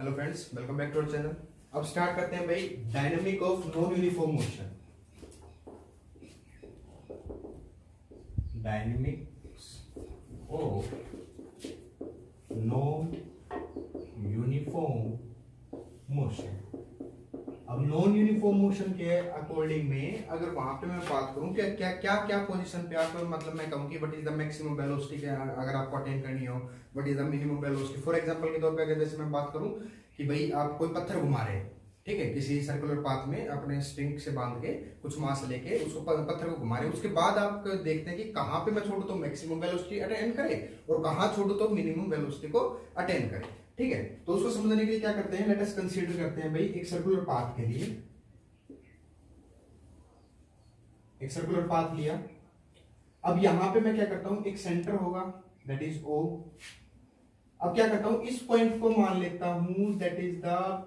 Hello friends, welcome back to our channel. अब start करते हैं भाई dynamic of non uniform motion. Dynamics of non uniform motion. अब non uniform motion के according में अगर वहां पे मैं बात करूं कि क्या क्या क्या पोजीशन पे आप मतलब मैं कहूं कि what is the maximum velocity अगर आपको अटेन करनी हो, what is the minimum velocity. For example के तौर पे अगर जैसे मैं बात करूं कि भाई आप कोई पत्थर घुमा रहे हैं, ठीक है, किसी सर्कुलर पाथ में अपने स्ट्रिंग से बांध के कुछ मास लेके उसको पत्थर को घुमा रहे हैं, उसके बाद आप देखते हैं कि कहां पे मैं छोड़ू तो मैक्सिमम वेलोसिटी अटेन करे और कहां छोड़ू तो मिनिमम वेलोसिटी को अटेन करे, ठीक है। तो उसको समझने के लिए क्या करते हैं, लेट अस कंसीडर करते हैं भाई एक सर्कुलर पाथ के लिए एक सर्कुलर पाथ लिया। अब यहां पे मैं क्या करता हूं, एक सेंटर होगा दैट इज ओ। अब क्या करता हूं, इस पॉइंट को मान लेता हूं दैट इज द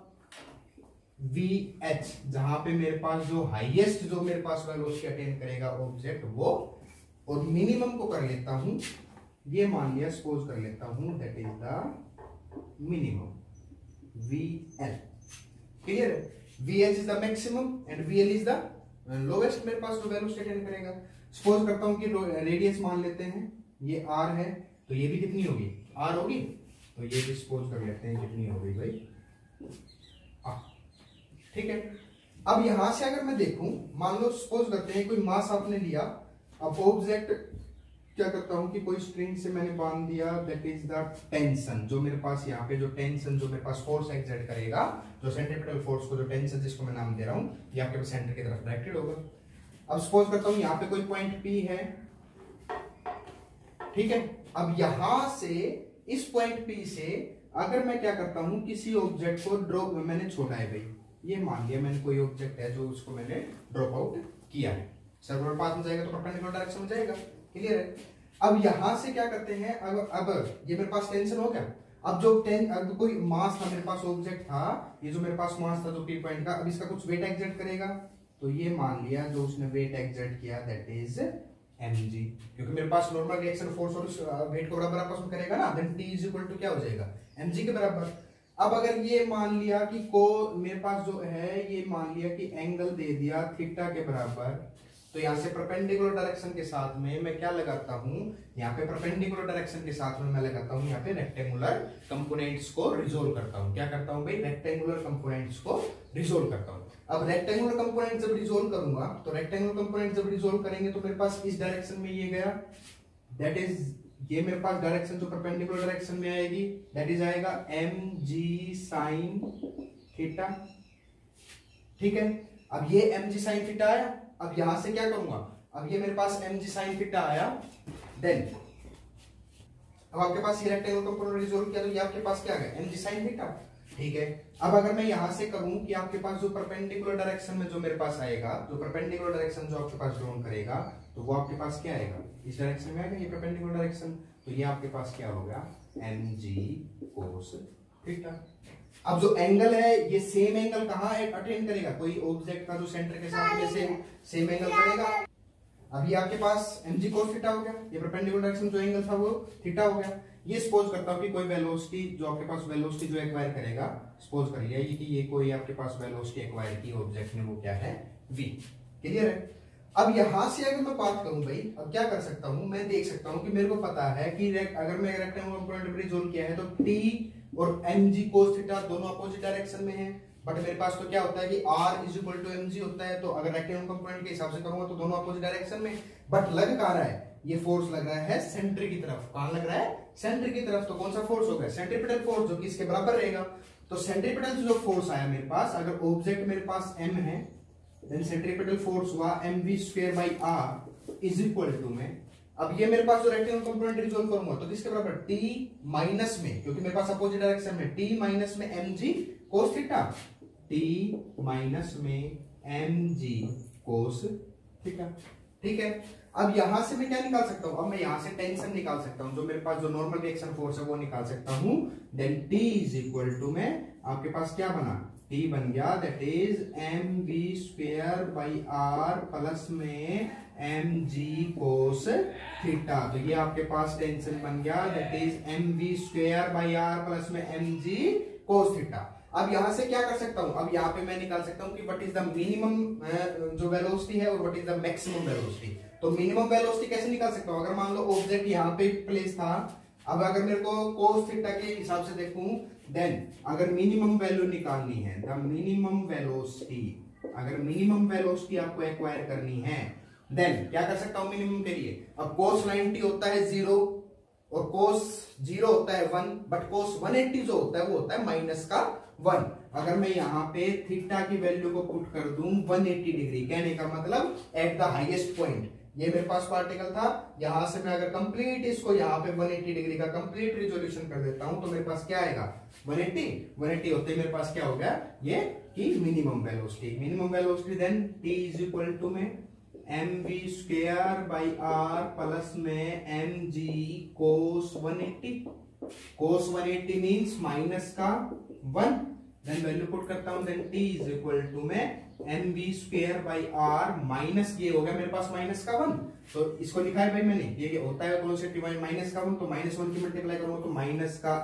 VH, जहां पे मेरे पास जो हाईएस्ट जो मेरे पास वेलोसिटी अटेन करेगा ऑब्जेक्ट वो, और मिनिमम को कर लेता हूं, ये मान लिया सपोज कर लेता हूं that is the minimum VL। Clear है? VH is the maximum and VL is the lowest मेरे पास जो वेलोसिटी अटेन करेगा। सपोज करता हूं कि रेडियस मान लेते हैं ये R है, तो ये भी कितनी होगी, R होगी, तो ये भी सपोज कर लेते हैं कितनी होगी भाई R, ठीक है। अब यहां से अगर मैं देखूं, मान लो सपोज करते हैं कोई मास आपने लिया, अब ऑब्जेक्ट क्या करता हूं कि कोई स्ट्रिंग से मैंने बांध दिया दैट इज द टेंशन, जो मेरे पास यहाँ पे जो टेंशन जो मेरे पास फोर्स एक्सर्ट करेगा, जो सेंट्रीपिटल फोर्स को जो टेंशन जिसको मैं नाम दे रहा हूं, ये आपके पास सेंटर की तरफ डायरेक्टेड होगा। अब सपोज करता हूं यहाँ पे कोई पॉइंट P है, ठीक है। अब यहां से इस पॉइंट P से अगर मैं क्या करता हूं, किसी ऑब्जेक्ट को ड्रॉप मैंने छोड़ा है भाई, ये मान लिया मैंने कोई ऑब्जेक्ट है जो उसको मैंने ड्रॉप आउट किया है, सर्कुलर पाथ में जाएगा तो परपेंडिकुलर डायरेक्शन में जाएगा, क्लियर है। अब यहां से क्या करते हैं, अब ये मेरे पास टेंशन हो गया। अब जो अब कोई मास था मेरे पास, ऑब्जेक्ट था, ये जो मेरे पास मास था जो P पॉइंट का, अब इसका कुछ वेट एक्सर्ट करेगा, तो ये मान लिया जो उसने वेट एक्सर्ट किया दैट इज mg, क्योंकि मेरे पास नॉर्मल रिएक्शन फोर्स और वेट को बराबर आपस में करेगा ना, then T is equal to क्या हो जाएगा, mg के बराबर। अब अगर ये मान लिया कि को मेरे पास जो है, ये मान लिया कि एंगल दे दिया थीटा के बराबर, तो यहां से परपेंडिकुलर डायरेक्शन के साथ में मैं क्या लगाता हूं, यहाँ पे परपेंडिकुलर डायरेक्शन के साथ में मैं लगाता हूं यहाँ पे रेक्टेंगुलर कंपोनेंट्स को रिजोल्व करता हूं। क्या करता हूं भाई, रेक्टेंगुलर कंपोनेंट्स को रिजोल्व करता हूं। अब रेक्टेंगुलर कंपोनेंट जब रिजोल्व करूंगा, तो रेक्टेंगुलर कंपोनेंट जब रिजोल्व करेंगे तो मेरे पास इस डायरेक्शन में ये गया, दैट इज ये मेरे पास डायरेक्शन जो परपेंडिकुलर डायरेक्शन में आएगी दैट इज आएगा mg sin थीटा, ठीक है। अब ये mg sin थीटा आया, अब यहां से क्या करूंगा, अब ये मेरे पास mg sin थीटा आया, देन अब आपके पास ये रेक्टेंगुलर कंपोनेंट रिजोल्व किया तो ये आपके पास क्या आ गया, mg sin थीटा, ठीक है। अब अगर मैं यहां से कहूं कि आपके पास जो परपेंडिकुलर डायरेक्शन में जो मेरे पास आएगा, जो परपेंडिकुलर डायरेक्शन जो आपके पास ड्रॉन करेगा, तो वो आपके पास क्या आएगा, इस डायरेक्शन में आएगा ये परपेंडिकुलर डायरेक्शन, तो ये आपके पास क्या होगा, mg cos थीटा। अब जो एंगल है ये सेम एंगल कहां अटेन करेगा, कोई ऑब्जेक्ट का जो सेंटर के साथ में सेम एंगल करेगा। अब ये आपके पास mg cos थीटा हो गया, ये परपेंडिकुलर डायरेक्शन जो एंगल था वो थीटा हो गया। ये सपोज करता हूं कि कोई वेलोसिटी जो आपके पास वेलोसिटी जो एक्वायर करेगा, सपोज कर लिया ये कि ये कोई आपके पास वेलोसिटी एक्वायर की ऑब्जेक्ट ने, वो क्या है v, क्लियर है। अब यहां से अगर मैं बात करूं भाई, अब क्या कर सकता हूं, मैं देख सकता हूं कि मेरे को पता है कि अगर मैं रेक्टेंगुलर कंपोनेंट रिजोल्व किया है तो t और mg cos थीटा दोनों अपोजिट डायरेक्शन में है, बट मेरे पास तो क्या होता है कि r is equal to mg होता है, तो अगर रेक्टेंगुलर कंपोनेंट के हिसाब से करूंगा तो दोनों अपोजिट डायरेक्शन में, बट लग कहां रहा है, ये फोर्स लग रहा है सेंटर की तरफ। कहां लग रहा है, सेंटर की तरफ। तो कौन सा फोर्स होगा, सेंट्रीपिटल फोर्स, जो कि इसके बराबर रहेगा। तो सेंट्रीपिटल जो फोर्स आया मेरे पास, अगर ऑब्जेक्ट मेरे पास m है, देन सेंट्रीपिटल फोर्स हुआ mv²r इज इक्वल टू में, अब ये मेरे पास जो रेक्टेंगुलर कंपोनेंट रिजोल्व करूंगा तो किसके बराबर, t माइनस में, क्योंकि मेरे पास अपोजिट डायरेक्शन में, t माइनस में mg cos theta, t minus में mg cos थीटा, ठीक है। अब यहां से मैं क्या निकाल सकता हूं, अब मैं यहां से टेंशन निकाल सकता हूं, जो मेरे पास जो नॉर्मल रिएक्शन फोर्स है वो निकाल सकता हूं, then t is equal to में आपके पास क्या बना, t बन गया दैट इज mv²/r प्लस में mg cos थीटा। तो ये आपके पास टेंशन बन गया that is mv² by R plus में mg कोस थीटा। अब यहां से क्या कर सकता हूं, अब यहाँ पे मैं निकाल सकता हूं कि व्हाट इज द मिनिमम जो वेलोसिटी है और what is the maximum velocity. तो मिनिमम वेलोसिटी कैसे निकाल सकता हूं, अगर मान लो ऑब्जेक्ट यहाँ पे प्लेस था, अब अगर मेरे को कोस थीटा के हिसाब से देखूं, देन अगर मिनिमम वैल्यू निकालनी है, द मिनिमम वेलोसिटी, अगर मिनिमम वेलोसिटी आपको एक्वायर करनी है, देन क्या कर सकता हूं मिनिमम के लिए। अब कोस 90 होता है 0 और कोस 0 होता है 1, बट कोस 180 जो होता है वो होता है माइनस का 1। अगर मैं यहाँ पे थीटा की वैल्यू को पुट कर दूं 180 डिग्री, कहने का मतलब एट द हाईएस्ट पॉइंट, ये मेरे पास पार्टिकल था, यहां से मैं अगर कंप्लीट इसको यहाँ पे 180 डिग्री का कंप्लीट रिजोल्यूशन कर देता हूं तो मेरे पास क्या आएगा 180 होते ही मेरे पास क्या हो गया ये कि minimum velocity then t is equal to में mv square by r plus में mg cos 180 मींस माइनस का 1, देन वैल्यू पुट करता हूं, then t is equal to में mv square by r minus, ये हो गया मेरे पास माइनस का 1, तो इसको लिखा है भाई मैंने, ये होता है वेलोसिटी माइनस का 1, तो माइनस 1 की मल्टीप्लाई करूंगा तो माइनस का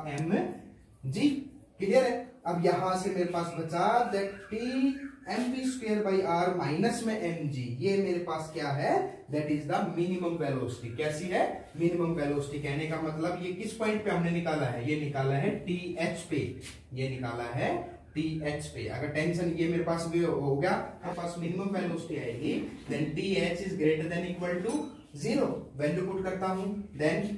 mg। क्लियर है। अब यहां से मेरे पास बचा that t mv square by r minus में mg, ये मेरे पास क्या है, that is the minimum velocity. कैसी है मिनिमम वेलोसिटी, कहने का मतलब ये किस पॉइंट पे हमने निकाला है, ये निकाला है th पे, ये निकाला है th पे। अगर टेंशन ये मेरे पास भी हो गया, मेरे पास मिनिमम वेलोसिटी आएगी, then th is greater than equal to 0, value put करता हूं, then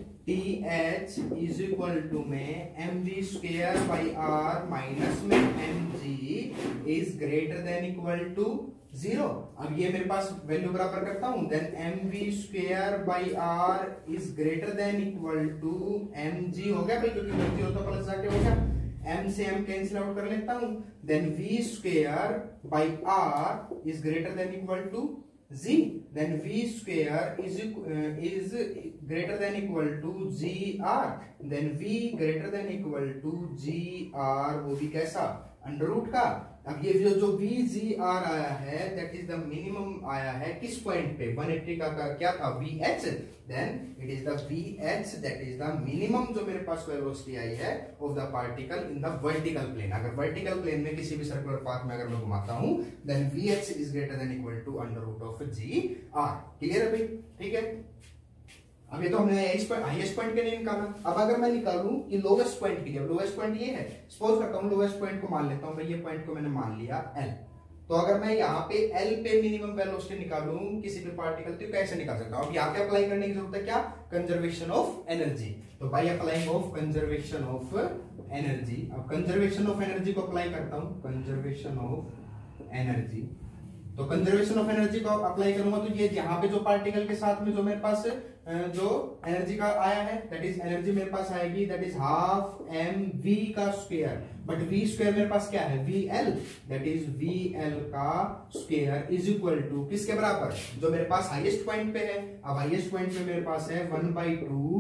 th is equal to में mv square by r minus में mg is greater than equal to 0। अब ये मेरे पास वैल्यू बराबर करता हूं, then mv square by r is greater than equal to mg हो गया भाई, क्योंकि 0 तो प्लस जाके हो गया, m से m कैंसिल आउट कर लेता हूं, then v square by r is greater than equal to g, then v square is greater than equal to gr, then v greater than equal to gr, वो भी कैसा under root का। अब ये जो vgr आया है दैट इज द मिनिमम आया है किस पॉइंट पे, 180 का क्या था vh, then it is the vh that is the minimum जो मेरे पास वेलोसिटी आई है of the particle in the vertical plane. अगर वर्टिकल प्लेन में किसी भी सर्कुलर पाथ में अगर मैं घुमाता हूं, then vh is greater than equal to under root of gr। Clear है भाई, ठीक है। अब ये तो हमने हाईएस्ट पॉइंट के लिए निकाला, अब अगर मैं निकालूं कि लोवेस्ट पॉइंट के लिए, लोवेस्ट पॉइंट ये है, सपोज करता हूं लोवेस्ट पॉइंट को मान लेता हूं भाई, ये पॉइंट को मैंने मान लिया L, तो अगर मैं यहाँ पे L पे मिनिमम वेलोसिटी निकालूं किसी भी पार्टिकल, तो कैसे निकाल सकता हूं। अब यहाँ पे अप्लाई करने की जरूरत है क्या, कंजर्वेशन ऑफ एनर्जी, तो by applying of conservation of energy. अब कंजर्वेशन ऑफ एनर्जी को अप्लाई करता हूं, कंजर्वेशन ऑफ एनर्जी, तो कंजर्वेशन ऑफ एनर्जी को अप्लाई करूंगा तो ये यहाँ पे जो पार्टिकल के साथ में जो मेरे पास जो एनर्जी का आया है, दैट इज एनर्जी मेरे पास आएगी, that is half M V का स्क्वायर, बट वी स्क्वायर मेरे पास क्या है VL, दैट इज VL का स्क्वायर इज इक्वल टू किसके बराबर, जो मेरे पास हाईएस्ट पॉइंट पे है। अब हाईएस्ट पॉइंट पे मेरे पास है 1/2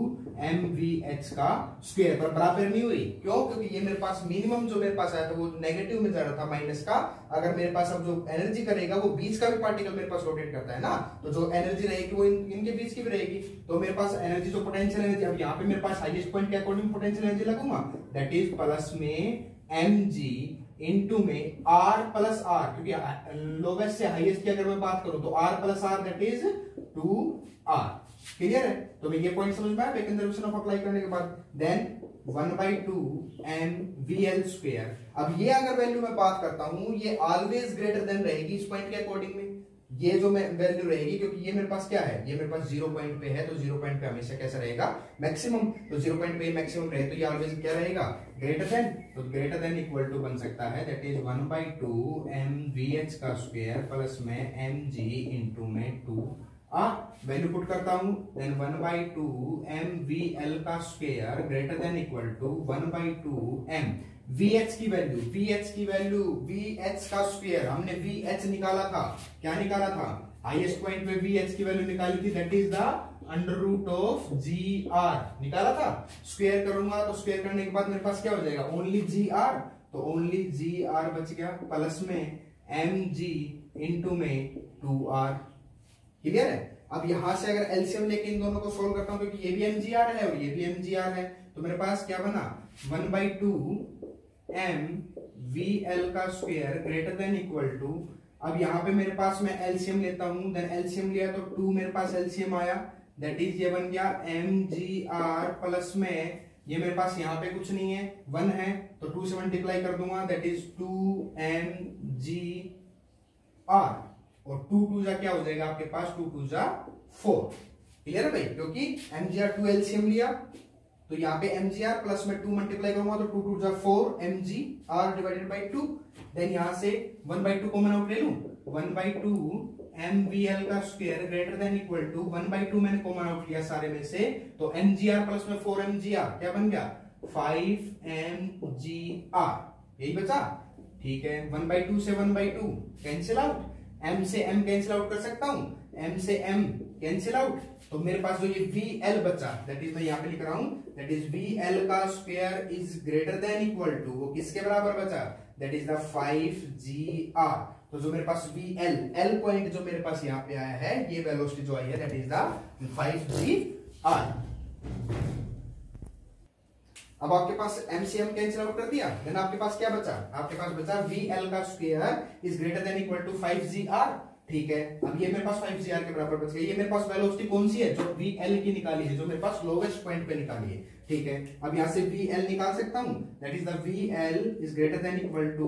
mvh का स्क्वायर, पर बराबर नहीं हुई, क्यों, क्योंकि ये मेरे पास मिनिमम जो मेरे पास आया था वो नेगेटिव में जा रहा था, माइनस का। अगर मेरे पास अब जो एनर्जी करेगा वो बीच का भी पार्टिकल मेरे पास रोटेट करता है ना, तो जो एनर्जी रहेगी वो इनके बीच की भी रहेगी, तो मेरे पास एनर्जी जो पोटेंशियल एनर्जी, अब यहाँ पे मेरे पास हाईएस्ट पॉइंट के अकॉर्डिंग पोटेंशियल एनर्जी लगूंगा, दैट इज प्लस में mg इनटू में r प्लस r, क्योंकि लोवेस्ट से हाईएस्ट की अगर मैं बात करूं तो r plus r that is 2r। Clear है, तो मैं ये पॉइंट समझ में आया कंजर्वेशन ऑफ अप्लाई करने के बाद, देन 1/2 mvl स्क्वायर। अब ये अगर वैल्यू मैं बात करता हूं, ये ऑलवेज ग्रेटर देन रहेगी इस पॉइंट के अकॉर्डिंग में, ये जो वैल्यू रहेगी, क्योंकि ये मेरे पास क्या है, ये मेरे पास 0 पॉइंट पे है, तो 0 पॉइंट पे हमेशा कैसा रहेगा मैक्सिमम, तो 0 पॉइंट पे मैक्सिमम रहे तो ये ऑलवेज क्या रहेगा ग्रेटर देन, तो ग्रेटर देन इक्वल टू बन सकता है दैट इज 1/2 mvh का स्क्वायर प्लस में mg इनटू में 2r, वैल्यू पुट करता हूं, देन 1/2 mvl का square greater than equal to 1/2 m VH की वैल्यू VH का स्क्वायर, हमने VH निकाला था, क्या निकाला था, हाईएस्ट पॉइंट पे VH की वैल्यू निकाली थी, that is the under root of GR निकाला था। स्क्वायर करूंगा तो स्क्वायर करने के बाद मेरे पास क्या हो जाएगा, ओनली GR, तो ओनली GR बच गया, प्लस में mg इनटू में 2r। क्लियर है। अब यहां से अगर एलसीएम लेके इन दोनों को सोल्व करता हूं, क्योंकि ये भी mgr है और ये भी mgr है, तो मेरे पास क्या बना 1/2 एम वी एल का square greater than equal to, अब यहाँ पे मेरे पास मैं एलसीएम लेता हूं, देन एलसीएम लिया तो 2 मेरे पास एलसीएम आया, दैट इज ये बन गया एम जी आर प्लस में ये मेरे पास यहाँ पे कुछ नहीं है 1 है तो 2 से मल्टीप्लाई कर दूंगा, that is 2 M G R, और 2 2 जा क्या हो जाएगा आपके पास 2 2 जा 4। क्लियर है भाई, क्योंकि mgr 2 एलसीएम लिया तो यहाँ पे mgr प्लस में 2 मल्टीप्लाई करूंगा तो 2 2 जा 4 mgr डिवाइडेड बाई 2, देन यहां से 1/2 कॉमन आउट ले लूं, 1/2 mvl का square greater than equal to 1/2 मैंने कॉमन आउट लिया सारे में से तो mgr प्लस में 4 mgr क्या बन गया 5 mgr, यही बचा। ठीक है, 1/2 से 1/2 कैंसिल आउट, m से m कैंसिल आउट कर सकता हूं, m से m कैंसिल आउट, तो मेरे पास जो ये VL बचा दैट इज मैं यहाँ पे लिख रहा हूं दैट इज VL का square is greater than equal to, वो किसके बराबर बचा दैट इज द 5GR। तो जो मेरे पास VL L पॉइंट जो मेरे पास यहाँ पे आया है ये वेलोसिटी जो आई है दैट इज द 5GR। अब आपके पास MCM कैंसिल आउट कर दिया, देन आपके पास क्या बचा, आपके पास बचा VL का square is greater than equal to 5GR। ठीक है, अब ये मेरे पास 5GR के बराबर बच गया, ये मेरे पास वेलोसिटी कौन सी है जो VL की निकाली है, जो मेरे पास लोवेस्ट पॉइंट पे निकाली है। ठीक है, अब यहां से VL निकाल सकता हूं, that is the VL is greater than equal to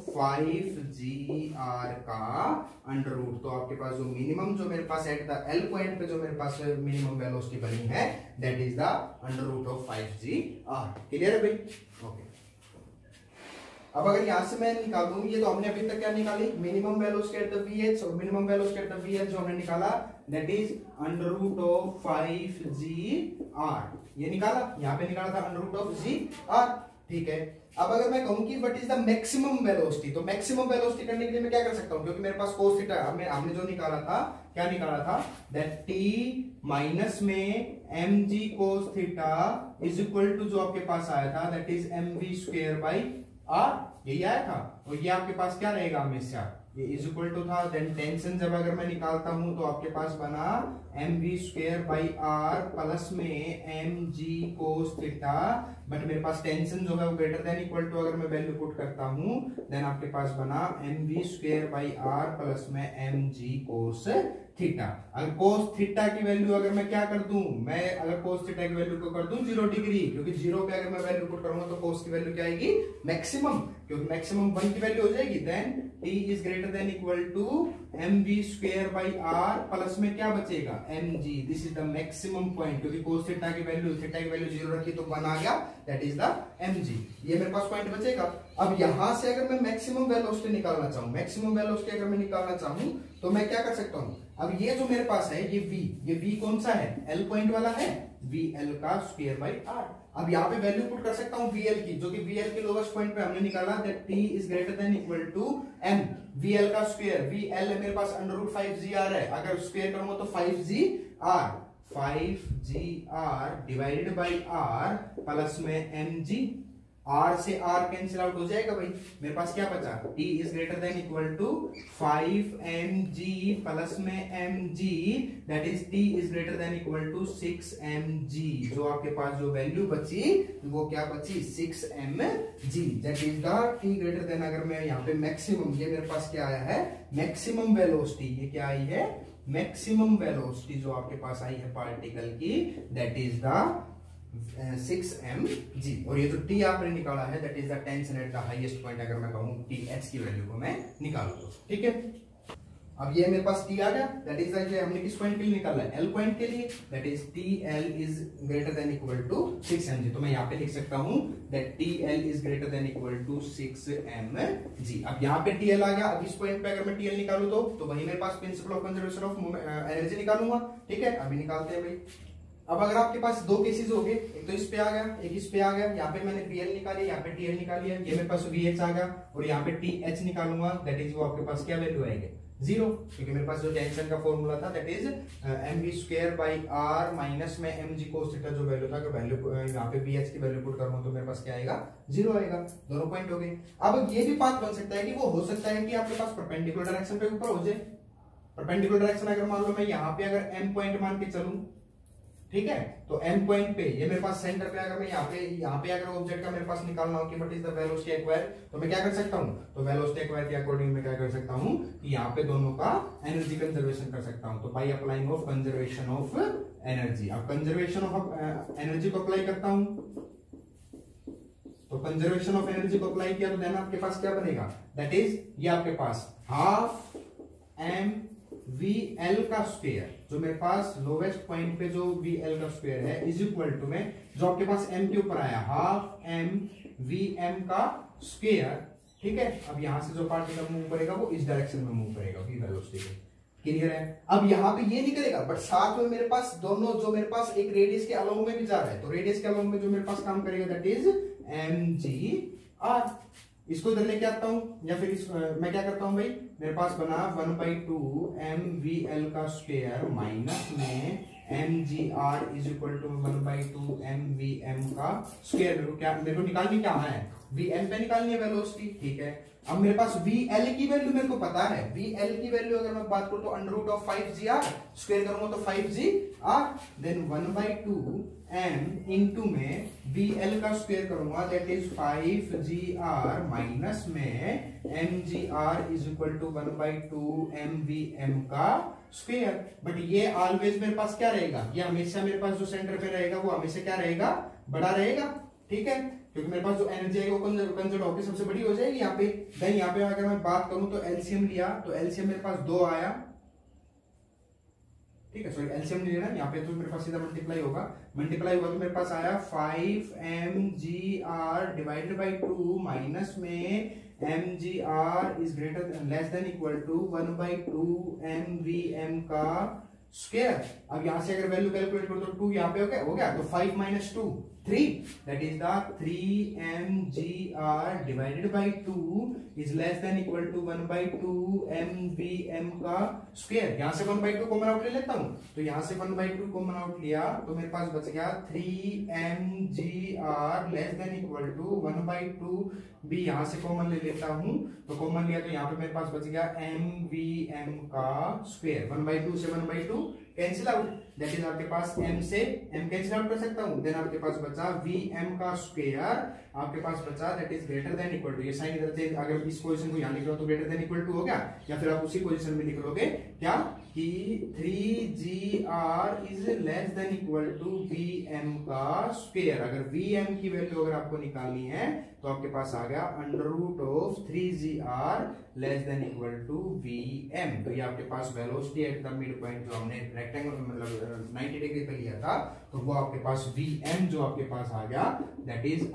5GR का अंडर रूट, तो आपके पास जो मिनिमम जो मेरे पास एट द L पॉइंट पे जो मेरे पास मिनिमम वेलोसिटी बनी है that is the under root of 5GR। Clear है भाई, ओके। अब अगर यहां से मैं निकाल दूं, ये तो हमने अभी तक क्या निकाली minimum velocity at the VH और minimum velocity at the VL जो हमने निकाला that is under root of 5GR, ये निकाला, यहां पे निकाला था अंडर रूट ऑफ GR। ठीक है, अब अगर मैं कहूं कि what is the maximum velocity, तो मैक्सिमम वेलोसिटी करने के लिए मैं क्या कर सकता हूं, क्योंकि मेरे पास cos थीटा हमने जो निकाला था क्या निकाला था दैट t माइनस में mg cos theta is equal to जो आपके पास आया था that is mv square by r, यही आया था, और ये आपके पास क्या रहेगा हमेशा ये इज इक्वल टू था, देन टेंशन जब अगर मैं निकालता हूं तो आपके पास बना mv square by r plus में mg cos थीटा, बट मेरे पास टेंशन जो है वो ग्रेटर देन इक्वल टू अगर मैं वैल्यू पुट करता हूं देन आपके पास बना mv square by r plus में mg cos थीटा। अगर cos थीटा की वैल्यू अगर मैं क्या कर दूं, मैं अगर cos थीटा की वैल्यू को कर दूं 0 डिग्री, क्योंकि 0 पे अगर मैं वैल्यू पुट करूंगा तो cos की वैल्यू क्या आएगी मैक्सिमम, क्योंकि मैक्सिमम 1 की वैल्यू हो जाएगी, then t is greater than equal to mv square by r plus में क्या बचेगा mg, this is the maximum point, क्योंकि cos थीटा की वैल्यू 0 रखी तो 1 आ गया दैट इज द mg, ये मेरे पास पॉइंट बचेगा। अब यहां से अगर मैं मैक्सिमम वेलोसिटी निकालना चाहूं, मैक्सिमम वेलोसिटी अगर मैं निकालना चाहूं तो मैं क्या कर सकता हूं, अब ये जो मेरे पास है ये v कौन सा है L पॉइंट वाला है, VL का स्क्वायर बाई r। अब यहाँ पे वैल्यू पुट कर सकता हूँ VL की, जो कि VL के लोवेस्ट पॉइंट पे हमने निकाला that t is greater than equal to m VL का स्क्वायर, VL मेरे पास अंडर रूट 5GR है, अगर स्क्वायर करूंगा तो 5GR divided by r plus में mg, r से r कैंसिल आउट हो जाएगा भाई, मेरे पास क्या बचा t is greater than equal to 5mg plus में mg, that is t is greater than equal to 6mg, जो आपके पास जो वैल्यू बची वो क्या बची 6mg, that is the t greater than, अगर मैं यहाँ पे मैक्सिमम, ये मेरे पास क्या आया है मैक्सिमम वेलोसिटी, ये क्या आई है मैक्सिमम वेलोसिटी जो आपके पास आई है पार्टिकल की दैट इज द 6mg, और ये जो t आपने निकाला है that is the tension at the highest point, अगर मैं कहूं th की वैल्यू को मैं निकालूं तो ठीक है। अब ये मेरे पास t आ गया दैट इज द, हमने किस पॉइंट के लिए निकाला है L पॉइंट के लिए, that is TL is greater than equal to 6mg, तो मैं यहाँ पे लिख सकता हूं that TL is greater than equal to 6mg। अब यहाँ पे TL आ गया, अब इस पॉइंट पे अगर मैं TL निकालूं तो वही मेरे पास principle of conservation of energy निकालूंगा। ठीक है, अभी निकालते हैं भाई। अब अगर आपके पास दो केसेस हो गए, एक तो इस पे आ गया एक इस पे आ गया, यहाँ पे मैंने VL निकाली, यहाँ पे TL निकाली है, ये मेरे पास VH आ गया, और यहाँ पे TH निकालूंगा दैट इज वो आपके पास क्या वैल्यू आएगी 0, क्योंकि मेरे पास जो टेंशन का फॉर्मूला था that is mv square by r minus में mg cos थीटा जो वैल्यू था, अगर वैल्यू यहाँ पे VH की वैल्यू पुट करूंगा तो मेरे पास क्या आएगा 0 आएगा, दोनों पॉइंट हो गए। अब ये भी बात बन सकता है कि वो हो सकता है कि आपके पास परपेंडिकुलर डायरेक्शन पे ऊपर हो जाए, परपेंडिकुलर डायरेक्शन अगर मान लो मैं यहाँ पे अगर m पॉइंट मान के चलूं, ठीक है। तो एम पॉइंट पे ये मेरे पास सेंटर पे, अगर मैं यहाँ पे अगर ऑब्जेक्ट का मेरे पास निकालना हो कि what is the velocity acquire, तो मैं क्या कर सकता हूँ, तो वेलोसिटी एक्वायर के अकॉर्डिंग मैं क्या कर सकता हूँ कि यहाँ पे दोनों का एनर्जी कंजर्वेशन कर सकता हूँ। तो by applying of conservation of energy, अब कंजर्वेशन ऑफ एनर्जी को अप्लाई करता हूँ, तो कंजर्वेशन ऑफ एनर्जी को अप्लाई किया तो देन आपके पास क्या बनेगा, दैट इज ये आपके पास हाफ एम वी एल का स्क्वायर, जो मेरे पास लोवेस्ट पॉइंट पे जो वी एल का स्क्वायर है इज इक्वल टू में जो आपके पास एम के ऊपर आया हाफ एम वी एम का स्क्वायर, ठीक है। अब यहां से जो पार्टिकल मूव करेगा वो इस डायरेक्शन में मूव करेगा, वी वेलोसिटी के, क्लियर है। अब यहाँ पे ये नहीं करेगा, बट साथ में मेरे पास दोनों, जो मेरे पास एक रेडियस के अलोंग में भी जा रहा है, तो रेडियस के अलोंग में जो मेरे पास काम करेगा that is M G R. इसको इधर लेके आता हूं, या फिर मैं क्या करता हूं भाई, मेरे पास बना 1/2 एम वी एल का स्क्वायर माइनस में M G R is equal to 1/2 M V M का स्क्वायर। मेरे को निकालनी क्या है, वी एम पे निकालनी है वेलोसिटी, ठीक है। अब मेरे पास वी एल की वैल्यू मेरे को पता है, वी एल की वैल्यू अगर मैं बात करूं तो √5gr, स्क्वायर करूंगा तो 5gr, देन 1/2 एम इंटू में वी एल का स्क्वायर करूंगा दैट इज 5gr माइनस में mgr is equal to 1/2 M V M का स्क्वायर। बट ये ऑलवेज मेरे पास क्या रहेगा, ये हमेशा मेरे पास जो सेंटर पे रहेगा वो हमेशा क्या रहेगा, बड़ा रहेगा, ठीक है, क्योंकि मेरे पास जो एनर्जी है वो कंजर्व होकर सबसे बड़ी हो जाएगी यहाँ पे। देन यहाँ पे अगर मैं बात करूं तो एलसीएम लिया, तो एलसीएम मेरे पास 2 आया, ठीक है, सॉरी एलसीएम नहीं लेना, यहाँ पे तो मेरे पास सीधा मल्टीप्लाई होगा, मल्टीप्लाई हुआ तो मेरे पास आया 5mgr डिवाइडेड बाई 2 माइनस में mgr is greater less than equal to 1/2 mvm का स्क्वायर। अब यहां से अगर वैल्यू कैलकुलेट करो तो 2 यहाँ पे हो गया, तो 5 minus 2 3, that is the 3mgr divided by 2 is less than equal to 1/2 mvm का स्क्वायर। यहां से 1/2 कॉमन आउट ले लेता हूं, तो यहां से 1/2 कॉमन आउट लिया तो मेरे पास बच गया 3mgr less than equal to 1/2 भी यहां से कॉमन ले लेता हूं, तो कॉमन लिया तो यहां पे मेरे पास बच गया mvm का स्क्वायर। 1/2 से 1/2 कैंसिल आउट, दैट इज आपके पास m से m कैंसिल आउट कर सकता हूं, देन आपके पास बचा vm का स्क्वायर, आपके पास बचा that is greater than equal to, ये साइन इधर से अगर इस पोजीशन को यहां लिख लो तो ग्रेटर देन इक्वल टू हो गया, या फिर आप उसी पोजीशन में लिख लोगे क्या कि 3gr is less than equal to vm का स्क्वायर। अगर vm की वैल्यू अगर आपको निकालनी है तो आपके पास आ गया √3gr less than equal to vm। तो ये आपके पास velocity at the mid point जो हमने रेक्टेंगल मतलब 90 डिग्री पे लिया था, तो वो आपके पास vm जो आपके पास आ गया दैट इज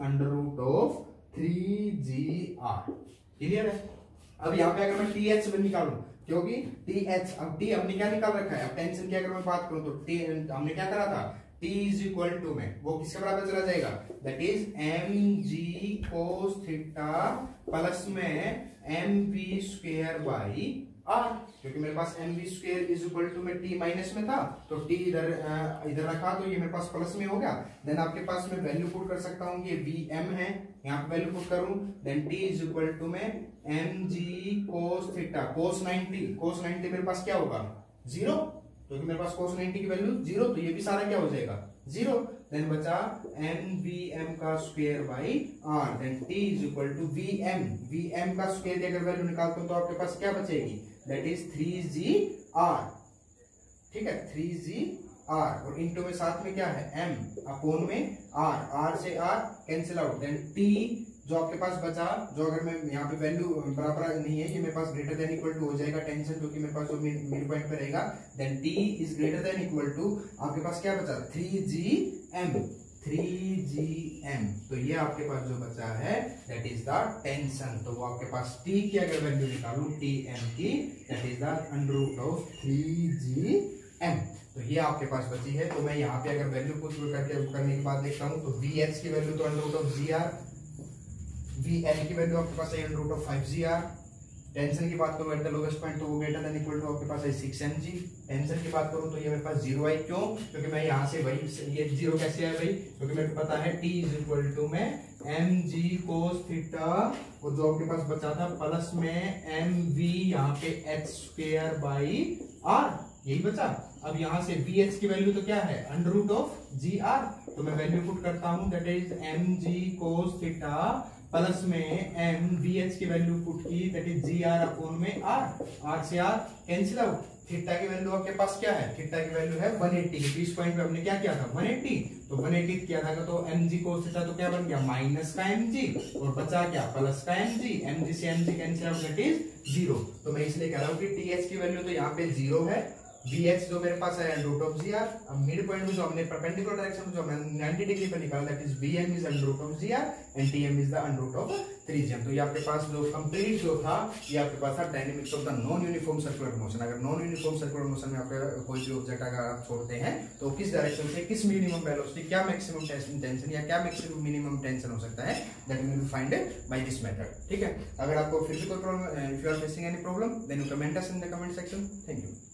√3gr, क्लियर है। अब यहाँ पे अगर मैं th निकालूं, क्योंकि th अब t हमने क्या निकाल रखा है, अब टेंशन की अगर मैं बात करूं तो t हमने क्या करा था, t इज इक्वल टू में वो किसके बराबर चला जाएगा, that is mg cos theta plus में mv स्क्वायर बाई r, क्योंकि मेरे पास mv square is equal to में t माइनस में था, तो t इधर रखा तो ये मेरे पास प्लस में हो गया। देन आपके पास मैं वैल्यू पुट कर सकता हूँ, ये vm है, यहाँ पे वैल्यू पुट करूं, then t is equal to में mg cos थीटा cos 90 मेरे पास क्या होगा 0, क्योंकि मेरे पास cos 90 की वैल्यू 0, तो ये भी सारा क्या हो जाएगा 0। देन बचा mvm का square by r, then t is equal to vm का स्क्वायर की अगर वैल्यू निकालते हो तो आपके पास क्या बचेगी, दैट इज 3gr, ठीक है 3gr, और इनटू में साथ में क्या है m अपॉन में r से r cancel out, then t जो आपके पास बचा, जो अगर मैं यहाँ पे वैल्यू बराबर नहीं है, ये मेरे पास ग्रेटर देन इक्वल टू हो जाएगा टेंशन, क्योंकि मेरे पास जो मिड पॉइंट पे रहेगा, then t is greater than equal to आपके पास क्या बचा 3gm, तो ये आपके पास जो बचा है दैट इज द टेंशन। तो वो आपके पास t की अगर वैल्यू निकालूं tm की, दैट इज द √3gm, तो ये आपके पास बची है। तो मैं यहाँ पे अगर वैल्यू पुट करने के बाद देखता हूँ तो vh की वैल्यू तो √gr, vl की वैल्यू आपके पास है √5gr, टेंशन की बात करूं एट द लोवेस्ट पॉइंट तो वो ग्रेटर देन इक्वल टू आपके पास है 6mg, टेंशन की बात करूं तो ये मेरे पास 0 आई, क्यों, क्योंकि मैं यहाँ से वही ये 0 कैसे आया भाई, क्योंकि मेरे को पता है t इज इक्वल टू में mg cos थीटा, और जो आपके पास बचा था प्लस में mv यहाँ पे h स्क्वायर बाई r, यही बचा, अब यहाँ से VH की वैल्यू तो क्या है अंडर रूट ऑफ GR, तो मैं वैल्यू पुट करता हूं that is mg cos theta plus में m VH की वैल्यू पुट की दैट इज GR अपॉन में R से R कैंसिल आउट। थीटा की वैल्यू आपके पास क्या है, थीटा की वैल्यू है 180 की, इस पॉइंट पे हमने क्या किया था 180, तो 180 किया था तो mg cos थीटा तो क्या बन गया माइनस का mg और बचा क्या प्लस का mg से mg cancel out that is 0। तो मैं इसलिए कह रहा हूं कि th की वैल्यू तो यहाँ पे 0 है, VH जो मेरे पास है रूट ऑफ GR, अब मिड पॉइंट में जो हमने परपेंडिकुलर डायरेक्शन में जो हमने 90 डिग्री पर निकाला that is VM is under root of GR and TM is the under root of 3GM। तो ये आपके पास जो कंप्लीट जो था ये आपके पास था dynamics of the non uniform circular motion. अगर नॉन यूनिफॉर्म सर्कुलर मोशन में आपके कोई भी ऑब्जेक्ट अगर आप छोड़ते हैं तो किस डायरेक्शन से किस मिनिमम वेलोसिटी क्या मैक्सिमम टेंशन या क्या मैक्सिमम मिनिमम टेंशन हो सकता है that we will find by this method. ठीक है, अगर आपको फिर भी कोई problem, if you are facing any problem then you comment us in the comment section. Thank you.